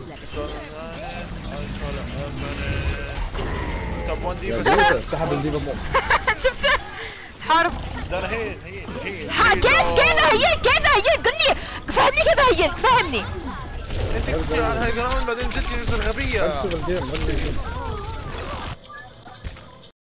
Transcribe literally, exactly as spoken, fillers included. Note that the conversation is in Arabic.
طب وان يا ديفا ديفا سحب الديفا مو شفته حارب. لا لا هي هي هي ها كيف كيف هي كيف هي قل لي فهمني كيف هي فهمني. انت كنت على هاي جراوند بعدين نزلتي نزل غبية. امسك الجيم امسك الجيم